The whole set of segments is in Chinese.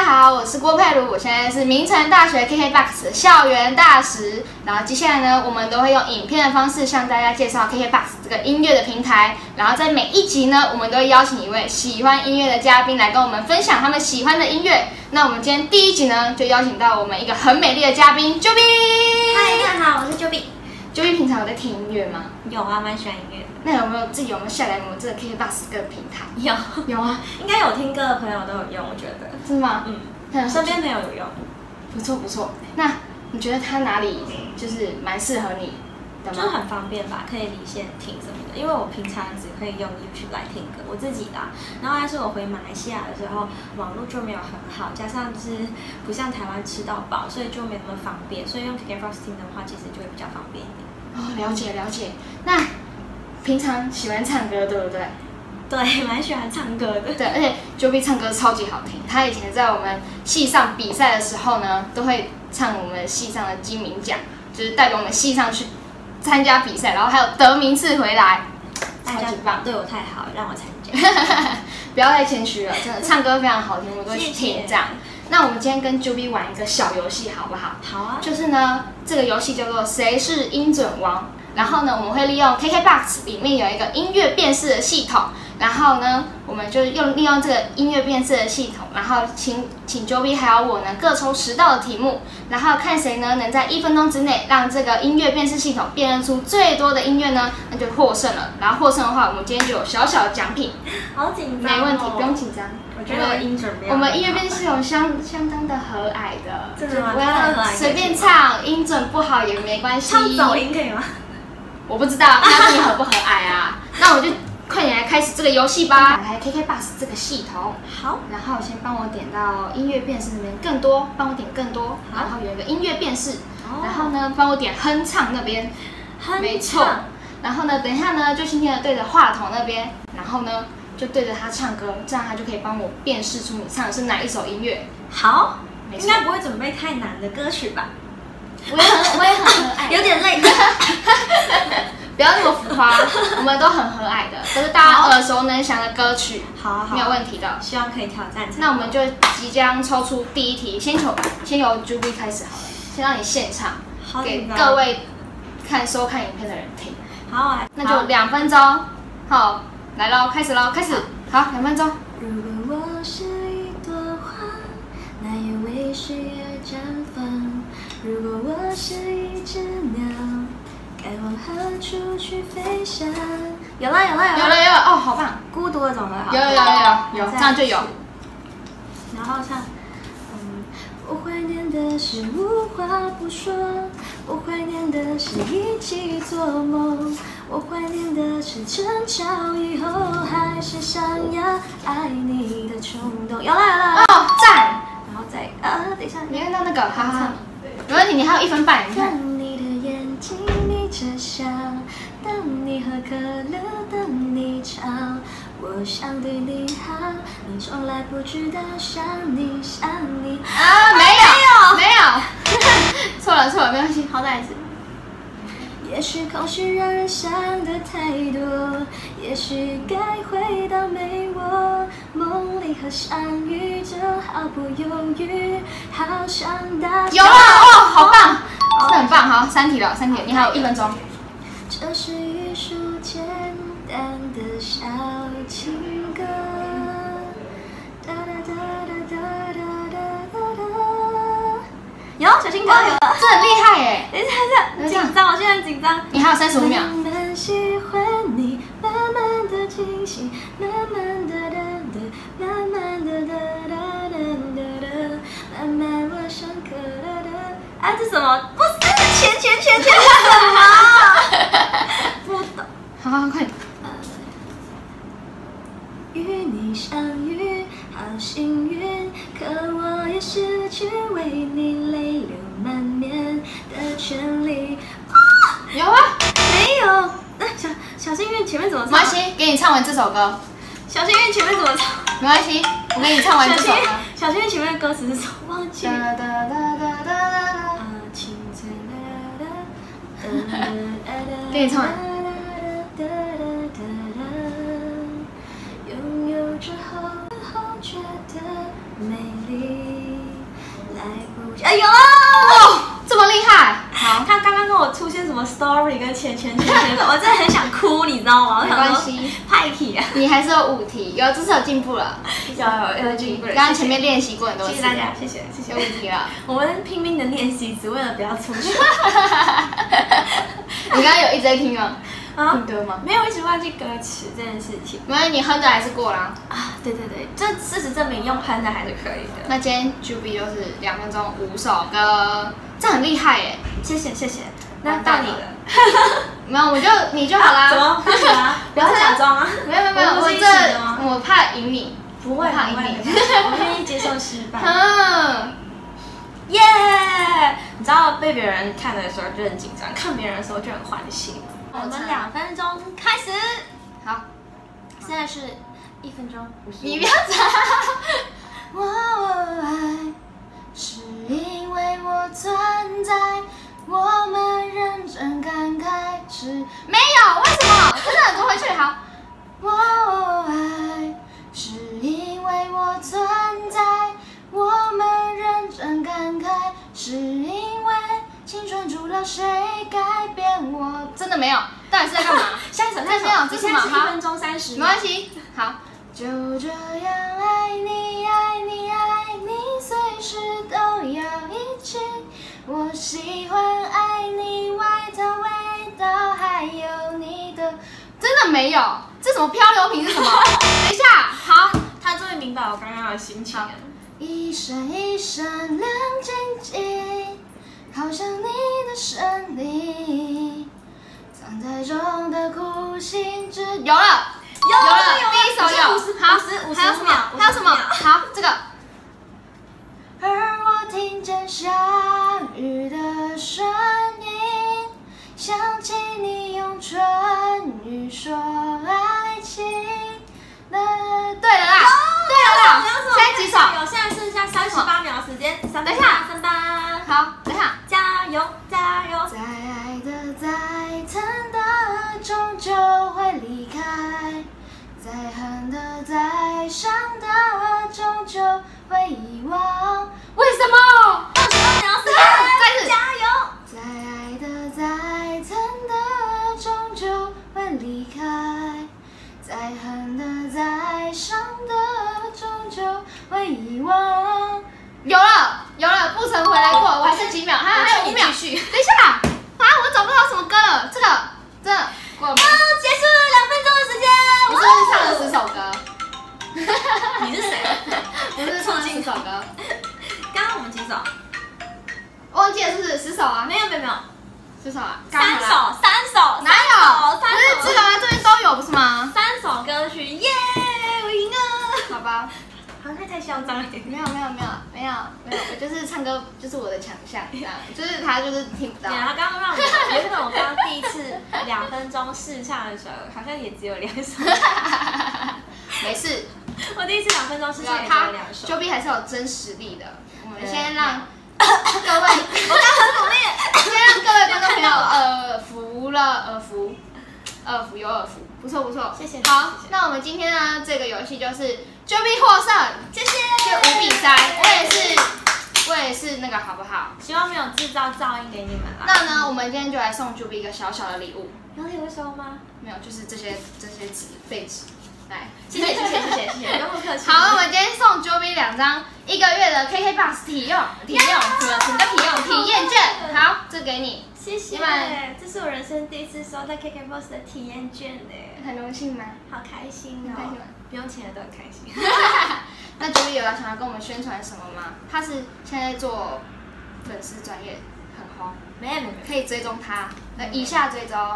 家好，我是郭佩如，我现在是明成大学 KKBOX 的校园大使。然后接下来呢，我们都会用影片的方式向大家介绍 KKBOX 这个音乐的平台。然后在每一集呢，我们都会邀请一位喜欢音乐的嘉宾来跟我们分享他们喜欢的音乐。那我们今天第一集呢，就邀请到我们一个很美丽的嘉宾 Juby。 嗨，大家好，我是 Juby。Juby 平常有在听音乐吗？ 有啊，蛮喜欢音乐的。 那有没有自己下载我们这个 KKBOX 这个平台？ 有啊， 应该有听歌的朋友都有用，我觉得。 是吗？ 身边朋友有用。 不错。那你觉得它哪里就是蛮适合你的吗？ 就很方便吧，可以离线听什么的。因为我平常只可以用 YouTube 来听歌，我自己的。然后还是我回马来西亚的时候，网络就没有很好，加上就是不像台湾吃到饱，所以就没那么方便。所以用 KKBOX 听的话，其实就会比较方便一点。 哦，了解。那平常喜欢唱歌，对不对？ 对，蛮喜欢唱歌的。 对，而且 Juby 唱歌超级好听。他以前在我们系上比赛的时候呢，都会唱我们系上的金名奖，就是代表我们系上去参加比赛，然后还有得名次回来，超级棒。 对我太好，让我参加。 不要太谦虚了，真的唱歌非常好听，我们都会去听这样。那我们今天跟 Juby 玩一个小游戏，好不好？ 好啊。就是呢，这个游戏叫做谁是音准王。然后呢，我们会利用 KKBOX 里面有一个音乐辨识的系统，然后呢，我们就利用这个音乐辨识的系统，然后请 Juby 还有我呢各抽10道的题目，然后看谁呢能在1分钟之内让这个音乐辨识系统辨认出最多的音乐呢，那就获胜了。然后获胜的话，我们今天就有小小的奖品。 好紧张。 没问题，不用紧张。 我觉得我音准没有。 我们音乐辨识系统相当的和蔼的， 真的吗？ 不要随便唱，音准不好也没关系。 唱走音可以吗？ 我不知道，那你合不合蔼啊？那我就快点来开始这个游戏吧。打开 KKBOX 这个系统， 好， 然后先帮我点到音乐辨识那边更多，帮我点更多，然后有一个音乐辨识，然后呢帮我点哼唱那边，没错。然后呢，等一下呢就轻轻的对着话筒那边，然后呢就对着他唱歌，这样他就可以帮我辨识出你唱的是哪一首音乐。 好，应该不会准备太难的歌曲吧？ 我也很和蔼， 有点累。 不要那么浮夸，我们都很和蔼的，都是大家耳熟能详的歌曲， 好， 没有问题的。 希望可以挑战。 那我们就即将抽出第一题，先由 Juby 开始好了，先让你现场给各位收看影片的人听。 好， 那就2分钟。好，来喽，开始。好，2分钟。 如果我是一朵花，那又为谁而绽放？如果我是一只鸟，该往何处去飞翔？有了， 哦，好棒！ 孤独的总会好。 有，这样就有。 然后唱，我怀念的是无话不说，我怀念的是一起做梦，我怀念的是争吵以后还是想要爱你的冲动。有了。 哦，赞！ 然后再等一下， 你看到那个，好。没问题，你还有1分半，你看。 当你的眼睛眯着笑，当你喝可乐，当你吵，我想对你好，你从来不知道想你。 啊，没有，错了，没关系，好，再来一次。 也许空虚让人想的太多，也许该回到没我梦里和相遇，就毫不犹豫，好想大声。 有了哦，好棒，真的很棒。好，3题了，你还有1分钟。 这是一首简单的小情歌。有小情歌，有了， 这很厉害耶！ 等一下，紧张，我现在很紧张。 你还有35秒。 慢慢喜欢你，慢慢的惊喜，慢慢的慢慢的慢慢我想可乐的。这什么？不是钱是什么？不懂。 好，快点。 与你相遇，好幸运，可我也失去为你泪流满面的权利。 有啊？ 没有。那小幸运前面怎么唱？ 没关系，给你唱完这首歌。 小幸运前面怎么唱？ 没关系，我给你唱完这首歌。 小幸运前面的歌词是什么？忘记了。 给你唱完。 拥有之后觉得美丽。 不去。哎呦， 哇，这么厉害！好， 他刚刚跟我出现什么 story 跟前的，我真的很想哭，你知道吗？ 没关系， 派题啊！ 你还是有5题，有这次有进步了， 有进步了。 刚刚前面练习过很多次， 谢谢大家，谢谢有5题了。 我们拼命的练习，只为了不要出去。 你刚刚有一直在听吗？ 听歌吗？ 没有，一直忘记歌词这件事情。 没关系，你哼的还是过啦。 啊，对，这事实证明用哼的还是可以的。 那今天 Juby 就是2分钟5首歌，这很厉害耶！ 谢谢。那到你了。 没有，你就好啦。 怎么？不要假装啊！ 没有，我怕赢你。 不会怕赢你， 我愿意接受失败。耶！你知道被别人看的时候就很紧张，看别人的时候就很欢喜。我们2分钟开始。 好， 现在是1分钟50。 你不要讲。我爱是因为我存在，我们认真感慨是没有为什么？真的很多回去好。我爱是因为我存在，我们认真感慨是因为青春除了谁改变我？真的没有，到底是在干嘛？ 下一首， 这是什么？ 1分钟30。 没关系，好，就这样爱你，爱你，爱你，随时都要一起。我喜欢爱你，外套、味道，还有你的。真的没有，这什么漂流瓶是什么？等一下，好， 他终于明白我刚刚的心情了。 一闪一闪亮晶晶，好像你的身影，藏在中的苦心之有了，第一首有，好，还有什么？还有什么？好，这个。而我听见下雨的声音，想起你用唇语说爱情。对了啦，现在几首？ 现在剩下38秒时间。 等一下 38。 好，等一下， 加油！再爱的再疼的，终究会离开；再恨的再伤的，终究会遗忘。为什么 ？22秒时间， 再次加油！ 再爱的再疼的，终究会离开；再恨的再伤的，终究会遗忘。有了，不曾回来过，我还剩几秒？还有5秒。等一下，我找不到什么歌了。这个过了吗？ 结束了2分钟的时间。 我是不是唱了10首歌？ 你是谁？ 我是唱了10首歌。 刚刚我们几首？ 忘记了是不是10首啊？ 没有 10首啊 ？3首。 哪有？不是这个啊，这边都有不是吗 ？3首歌曲，耶，我赢了。 好吧。 好像太嚣张了一点。 没有，我就是唱歌就是我的强项，这样，就是他就是听不到。 对，他刚刚让我，原本我刚刚第一次2分钟试唱的时候，好像也只有2首。 没事， 我第一次2分钟试唱也只有2首。 Juby 还是有真实力的。我们先让各位， 我刚很努力， 先让各位观众朋友耳福，有耳福，不错， 谢谢。 好，那我们今天呢这个游戏就是 Juby 获胜， 谢谢。 就5比3，我也是那个好不好？ 希望没有制造噪音给你们啦。 那呢，我们今天就来送 Juby 一个小小的礼物。 有礼物收吗？ 没有，就是这些废纸。来， 谢谢，不用客气。 好，我们今天送 Juby 2张1个月的 KKBOX 体验券。好，这给你。 谢谢，这是我人生第一次收到 KKBOX 的体验券嘞， 很荣幸吗？ 好开心哦！不用钱的都很开心。 那 Juby 有想要跟我们宣传什么吗？他是现在做粉丝专业，很红， 没， 可以追踪他。以下追踪。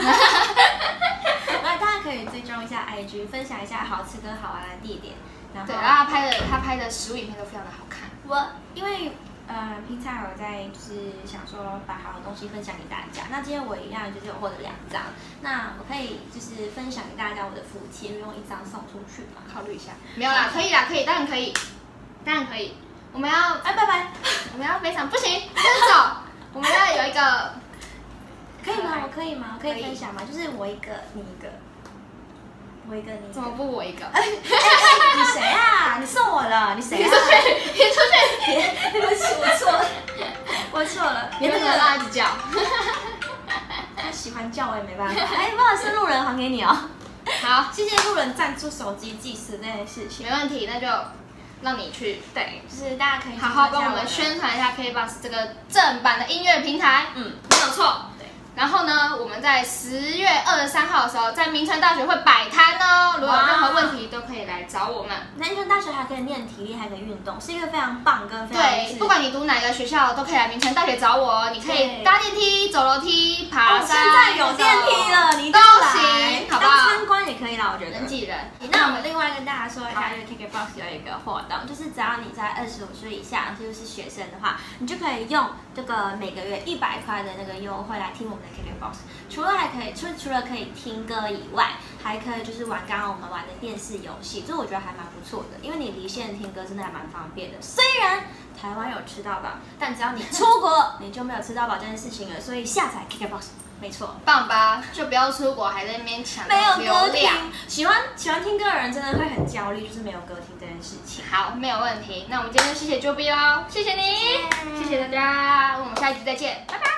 那大家可以追踪一下 IG， 分享一下好吃跟好玩的地点。 然后他拍的食物影片都非常的好看。 因为平常有在就是想说把好的东西分享给大家，那今天我一样就是有获得2张，那我可以就是分享给大家我的福气，用1张送出去嘛， 考虑一下。没有啦，可以，当然可以。我们要拜拜， 我们要非常不行，先走。我们要有一个， 可以吗？我可以吗？可以分享吗？就是我一个，你一个。 我一个你一个。 怎么不我一个？ 你谁啊？你送我了？你谁啊？ 你出去！ 对不起，我错了，我错了。 你为什么拉一直叫？ 他喜欢叫我也没办法。哎，不好意思，路人还给你哦。 好， 谢谢路人赞助手机计时这件事情。 没问题，那就让你去对，就是大家可以好好帮我们宣传一下 KKBOX 这个正版的音乐平台。没有错。然后呢，我们在10月23号的时候，在明传大学会摆摊哦。如果有任何问题，都可以来找我们。 南传大学还可以练体力，还可以运动，是一个非常棒跟非常对，不管你读哪个学校，都可以来明传大学找我哦。你可以搭电梯、走楼梯、爬山。 现在有电梯了，你都行，好不好？ 参观也可以啦，我觉得。 人挤人。 那我们另外跟大家说一下，就是 KKBOX 有一个活动，就是只要你在25岁以下，就是学生的话，你就可以用这个每个月100块的那个优惠来听我们的 KKBOX。除了可以听歌以外，还可以就是玩刚刚我们玩的电视游戏，这我觉得还蛮不错的，因为你离线听歌真的还蛮方便的。虽然台湾有吃到饱，但只要你出国，你就没有吃到饱这件事情了。所以下载 KKBOX， 没错， 棒吧？就不要出国，还在那边抢没有歌听。 流量。 喜欢听歌的人真的会很焦虑，就是没有歌听这件事情。 好，没有问题。那我们今天就谢谢 Joby 喽，谢谢你，谢谢大家，我们下一集再见，拜拜。